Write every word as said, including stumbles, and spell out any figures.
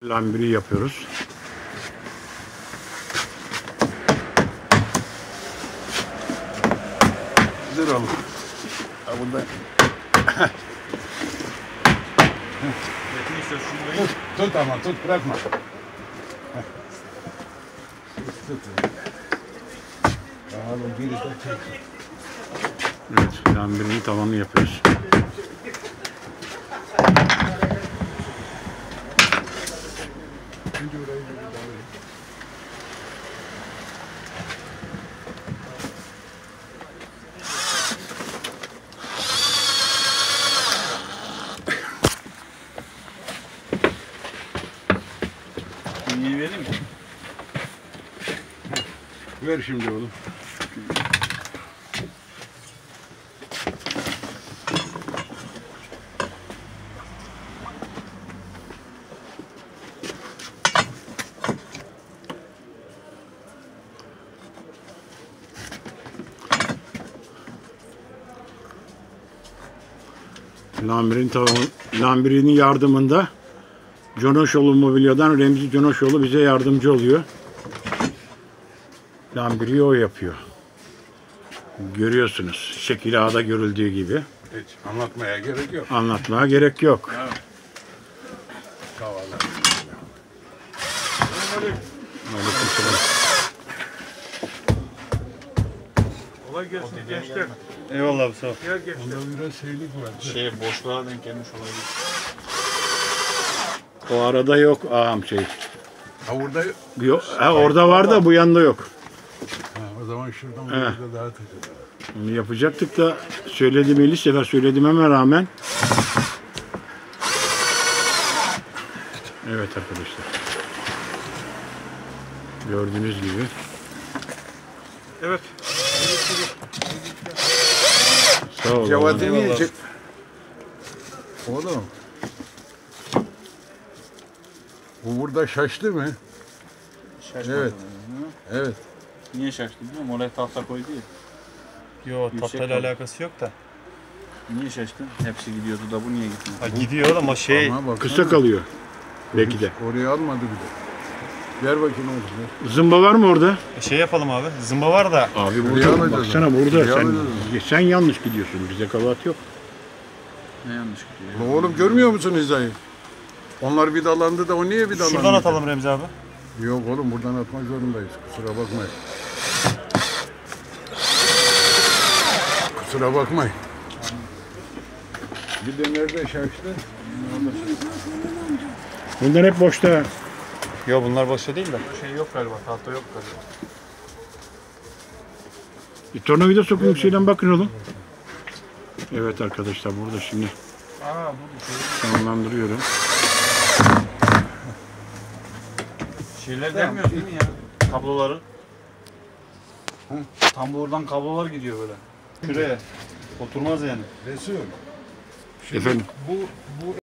Lambiri yapıyoruz. Dur oğlum. Ha burada. Tut, tut ama tut bırakma. Heh. Tut. Oğlum birisi de çek. Evet, lambirinin tavanını yapıyoruz. Niye vereyim ki? Ver şimdi oğlum. Lambirin tavanı, lambirinin yardımında Conoşoğlu Mobilya'dan Remzi Conoşoğlu bize yardımcı oluyor. Lambiriyi o yapıyor. Görüyorsunuz. Şekil A'da görüldüğü gibi. Hiç anlatmaya gerek yok. Anlatmaya gerek yok. Evet. Tavalar. Aleykümselam. Kolay gelsin gençler. Eyvallah abi sağ ol. Gel gençler. Onda biraz şeylik var. Şey boşluğa denk gelmiş olabilir. O arada yok ağam şey. Ha burada. Yok, ha, orada var da bu yanda yok. Ha, o zaman şuradan He. burada dağıtacağız. Onu yapacaktık da söyledim elli sefer söyledim rağmen. Evet arkadaşlar. Gördüğünüz gibi. Evet. Sağ olun. Cevat'ı niye çek? Oğlum. Bu burada şaştı mı? Şaşmadım. Evet. Hı? Evet. Niye şaştı bilmiyorum. Oraya tahta koydu ya. Yo Yüksek tahtayla kaldı. alakası yok da. Niye şaştın? Hepsi gidiyordu da bu niye gitmedi? Ha gidiyor ama şey Ama baksana, Kısa kalıyor. Belki de. Oraya almadı bile. Ver bakayım oğlum. Zımba var mı orada? şey yapalım abi. Zımba var da Abi Buraya burada. alacağız Baksana onu. burada. Buraya Sen, alacağız sen yanlış gidiyorsun. Bize kabahat yok. Ne yanlış gidiyor? Ulan oğlum görmüyor musun hizayı? Onlar vidalandı da o niye vidalandı? şuradan atalım Remzi abi. Yok oğlum buradan atmak zorundayız. Kusura bakmayın. Kusura bakmayın. Bir de nerede şaştı? Bunlar hep boşta. Yo bunlar boşta değil de. Şey yok galiba. Tahta yok galiba. Bir tornavida sokun şeyden bakın oğlum. Evet arkadaşlar burada şimdi Aa bu şey. sonlandırıyorum. Şeyler gelmiyor değil mi ya? Kabloları. Tam buradan kablolar gidiyor böyle. Şuraya. Oturmaz yani. Resul. Efendim. Bu, bu